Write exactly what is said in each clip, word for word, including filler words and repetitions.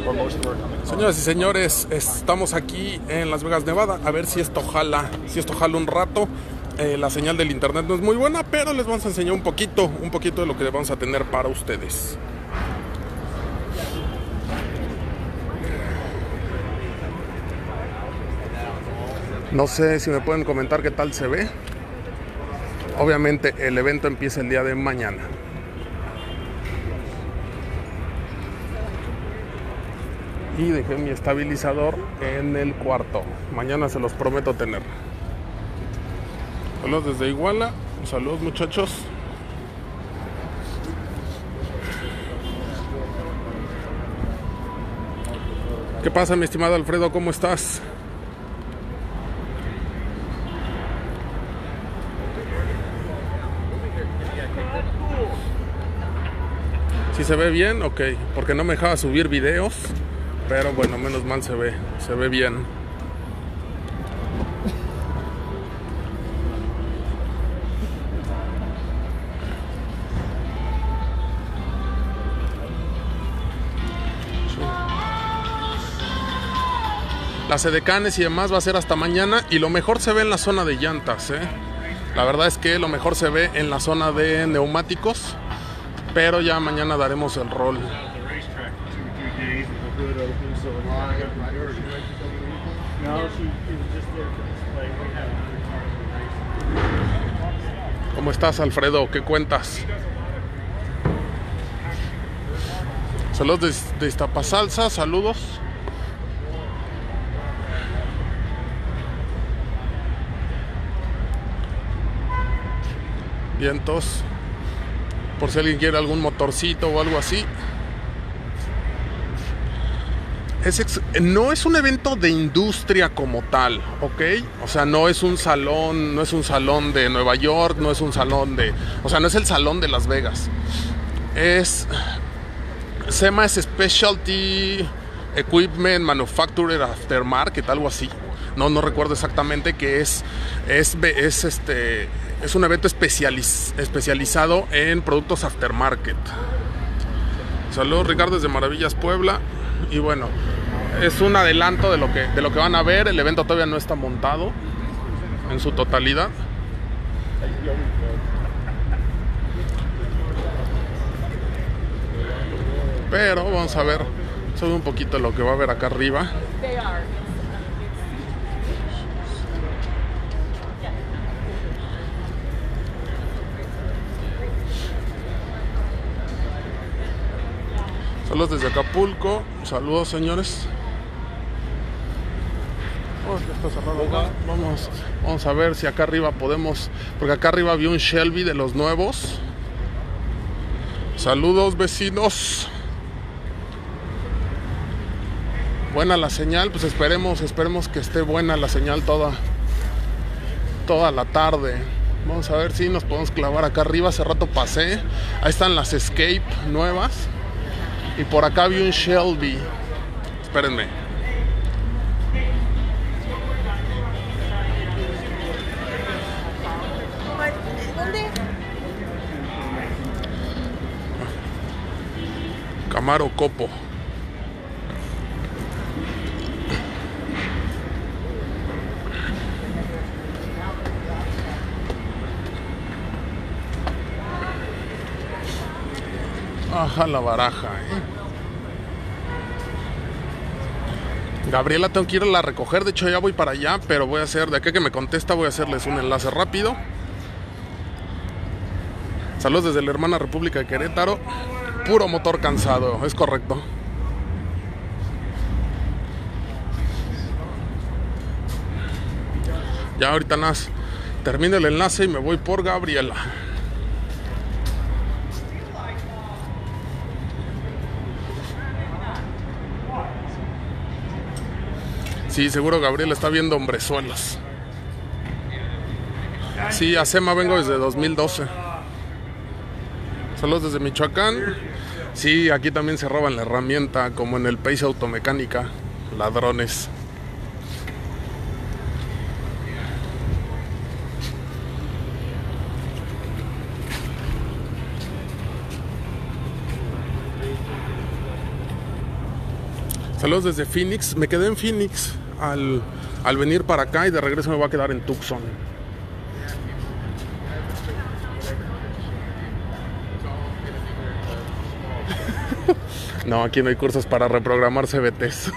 Señoras y señores, estamos aquí en Las Vegas, Nevada. A ver si esto jala, si esto jala un rato. Eh, la señal del internet no es muy buena, pero les vamos a enseñar un poquito, un poquito de lo que vamos a tener para ustedes. No sé si me pueden comentar qué tal se ve. Obviamente el evento empieza el día de mañana. Y dejé mi estabilizador en el cuarto. Mañana se los prometo tener. Saludos desde Iguala. Saludos, muchachos. ¿Qué pasa, mi estimado Alfredo? ¿Cómo estás? ¿Sí se ve bien? Ok, porque no me dejaba subir videos. Pero bueno, menos mal se ve, se ve bien. Las edecanes y demás va a ser hasta mañana. Y lo mejor se ve en la zona de llantas, ¿eh? La verdad es que lo mejor se ve en la zona de neumáticos. Pero ya mañana daremos el rol. ¿Cómo estás, Alfredo? ¿Qué cuentas? Saludos de, de Iztapasalsa, saludos. Vientos. Por si alguien quiere algún motorcito o algo así. Es ex, no es un evento de industria como tal, ¿ok? O sea, no es un salón, no es un salón de Nueva York, no es un salón de... O sea, no es el salón de Las Vegas. Es... SEMA es Specialty Equipment Manufacturer Aftermarket, algo así. No, no recuerdo exactamente, que es... Es, es, este, es un evento especializ, especializado en productos aftermarket. Saludos, Ricardo, desde Maravillas, Puebla. Y bueno, es un adelanto de lo que, de lo que van a ver. El evento todavía no está montado en su totalidad. Pero vamos a ver sobre un poquito lo que va a haber acá arriba. Saludos desde Acapulco. Saludos, señores. Oh, ya está cerrado acá. Vamos, vamos a ver si acá arriba podemos... Porque acá arriba había un Shelby de los nuevos. Saludos, vecinos. Buena la señal. Pues esperemos, esperemos que esté buena la señal toda, toda la tarde. Vamos a ver si nos podemos clavar acá arriba. Hace rato pasé. Ahí están las Escape nuevas. Y por acá vi un Shelby. Espérenme. ¿Dónde? Camaro Copo. Ajá, la baraja, ¿eh? Gabriela, tengo que ir a la recoger. De hecho, ya voy para allá, pero voy a hacer, de aquí que me contesta, voy a hacerles un enlace rápido. Saludos desde la hermana República de Querétaro. Puro motor cansado, es correcto. Ya ahorita nada, termino el enlace y me voy por Gabriela. Sí, seguro Gabriel está viendo hombrezuelas. Sí, a SEMA vengo desde dos mil doce. Saludos desde Michoacán. Sí, aquí también se roban la herramienta, como en el Pace Automecánica. Ladrones. Saludos desde Phoenix. Me quedé en Phoenix al, al venir para acá y de regreso me voy a quedar en Tucson. No, aquí no hay cursos para reprogramar C V Ts.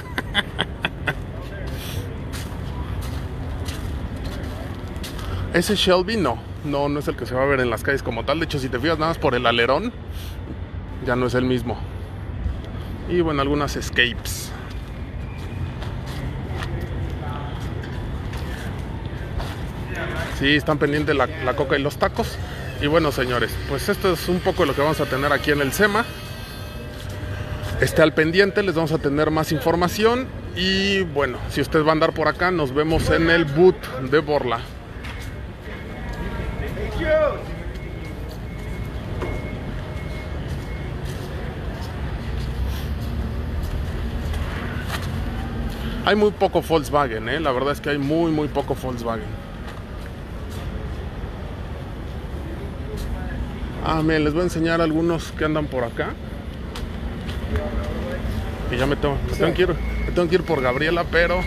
Ese Shelby no, no, no es el que se va a ver en las calles como tal. De hecho, si te fijas nada más por el alerón, ya no es el mismo. Y bueno, algunas Escapes. Sí, están pendientes la, la coca y los tacos. Y bueno, señores, pues esto es un poco lo que vamos a tener aquí en el SEMA. Esté al pendiente, les vamos a tener más información. Y bueno, si ustedes van a andar por acá, nos vemos en el boot de Borla. Hay muy poco Volkswagen, ¿eh? La verdad es que hay muy, muy poco Volkswagen. Ah, miren, les voy a enseñar algunos que andan por acá. Y ya me tengo, me tengo que ir, me tengo que ir por Gabriela, pero...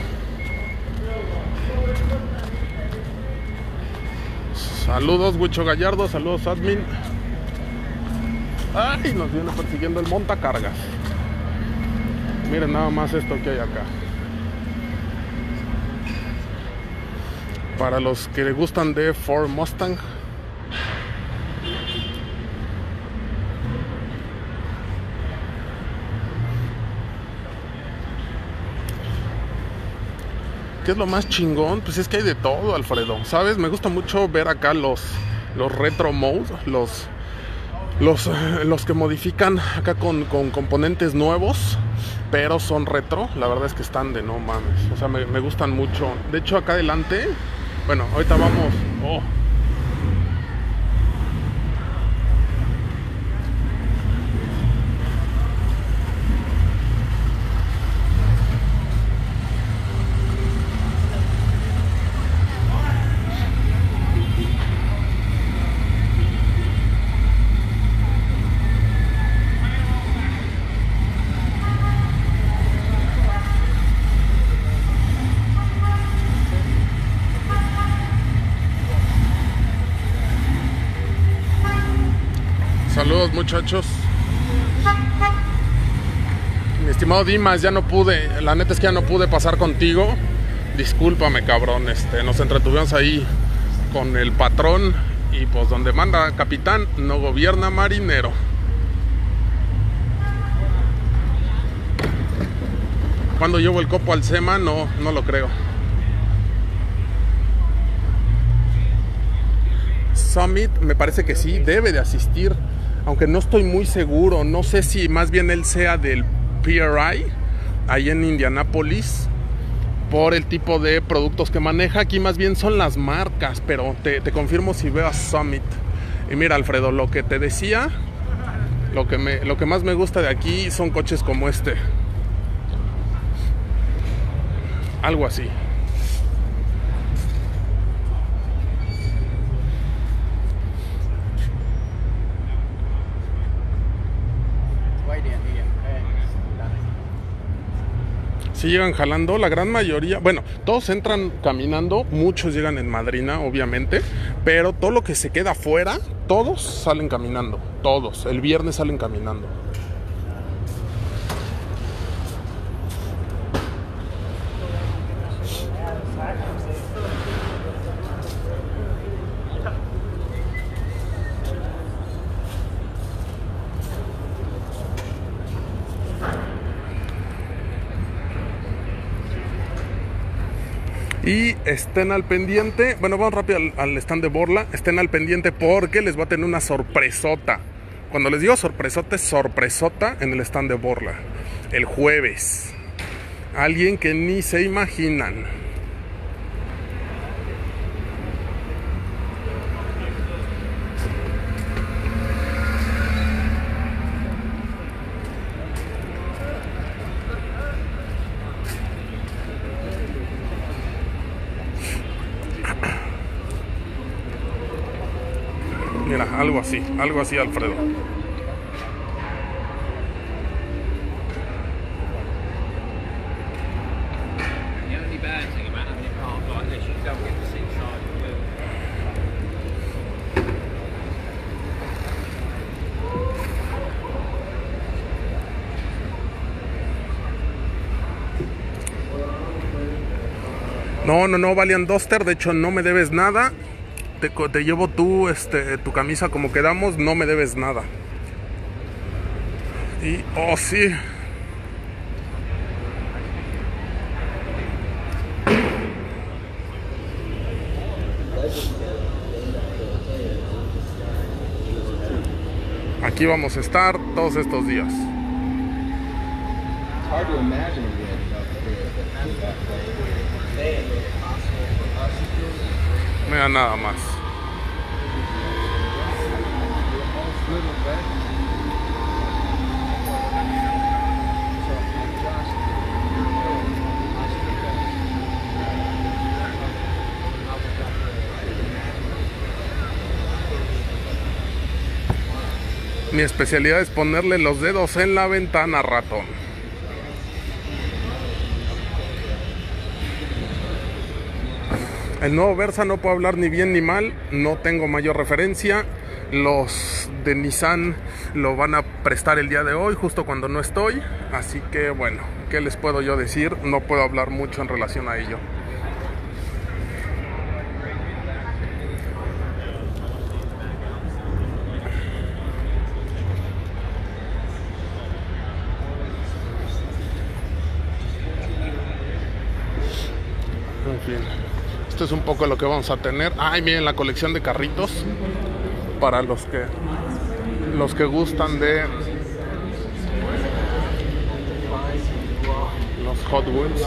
Saludos, Huicho Gallardo, saludos, admin. Ay, nos viene persiguiendo el montacargas. Miren nada más esto que hay acá. Para los que les gustan de Ford Mustang. ¿Qué es lo más chingón? Pues es que hay de todo, Alfredo, ¿sabes? Me gusta mucho ver acá los, los retro mode, los, los, los que modifican acá con, con componentes nuevos, pero son retro. La verdad es que están de no mames, o sea, me, me gustan mucho. De hecho, acá adelante, bueno, ahorita vamos... Oh. Saludos, muchachos. Mi estimado Dimas, ya no pude, la neta es que ya no pude pasar contigo. Discúlpame, cabrón. Este, nos entretuvimos ahí con el patrón. Y pues donde manda capitán, no gobierna marinero. Cuando llevo el copo al SEMA, no, no lo creo. Summit, me parece que sí, debe de asistir. Aunque no estoy muy seguro, no sé si más bien él sea del P R I, ahí en Indianápolis, por el tipo de productos que maneja. Aquí más bien son las marcas, pero te, te confirmo si veo a Summit. Y mira, Alfredo, lo que te decía, lo que, me, lo que más me gusta de aquí son coches como este. Algo así. Sí llegan jalando, la gran mayoría, bueno, todos entran caminando, muchos llegan en madrina, obviamente, pero todo lo que se queda afuera, todos salen caminando, todos, el viernes salen caminando. Y estén al pendiente, bueno, vamos rápido al, al stand de Borla. Estén al pendiente porque les va a tener una sorpresota. Cuando les digo sorpresota, es sorpresota en el stand de Borla. El jueves. Alguien que ni se imaginan. Mira, algo así, algo así, Alfredo. No, no, no, Valiant Duster, de hecho no me debes nada. Te, te llevo tú, este, tu camisa como quedamos, no me debes nada. Y, oh sí. Aquí vamos a estar todos estos días. Mira nada más. Mi especialidad es ponerle los dedos en la ventana, ratón. El nuevo Versa no puedo hablar ni bien ni mal, no tengo mayor referencia. Los de Nissan lo van a prestar el día de hoy, justo cuando no estoy. Así que bueno, ¿qué les puedo yo decir? No puedo hablar mucho en relación a ello. En fin, esto es un poco lo que vamos a tener. Ay, miren la colección de carritos para los que los que gustan de los Hot Wheels.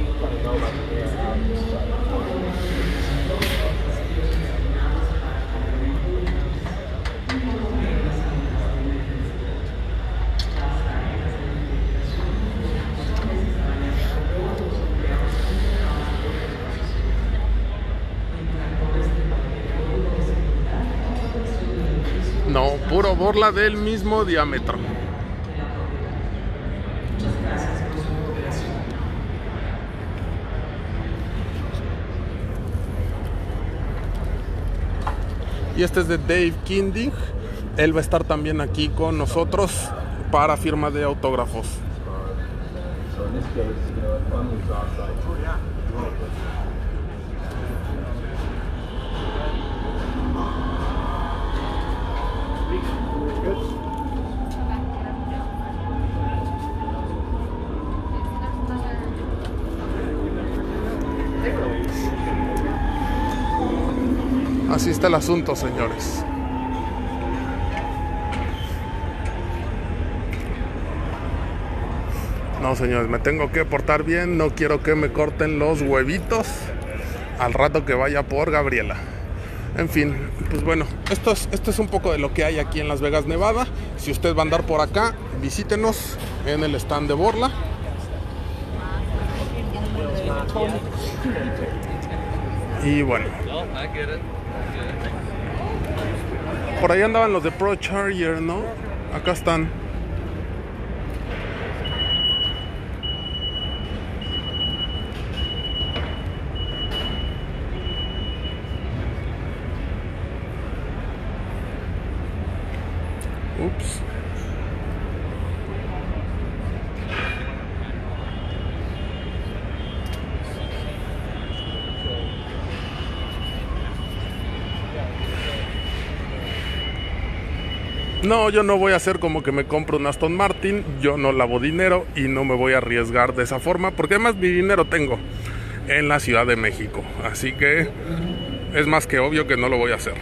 No, puro borla del mismo diámetro. Y este es de Dave Kindig. Él va a estar también aquí con nosotros para firma de autógrafos. Así está el asunto, señores. No, señores, me tengo que portar bien. No quiero que me corten los huevitos al rato que vaya por Gabriela. En fin, pues bueno, esto es, esto es un poco de lo que hay aquí en Las Vegas, Nevada. Si usted va a andar por acá, visítenos en el stand de Borla. Y bueno, por ahí andaban los de Pro Charger, ¿no? Acá están. Ups. No, yo no voy a hacer como que me compro un Aston Martin. Yo no lavo dinero y no me voy a arriesgar de esa forma, porque además mi dinero tengo en la Ciudad de México. Así que es más que obvio que no lo voy a hacer.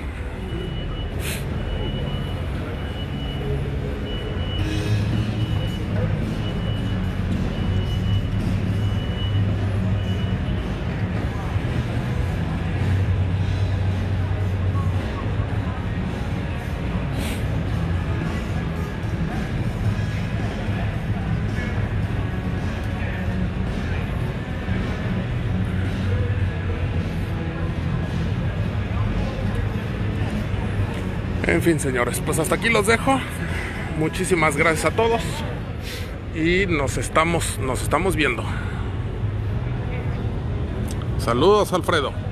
En fin, señores, pues hasta aquí los dejo. Muchísimas gracias a todos y nos estamos, nos estamos viendo. Saludos, Alfredo.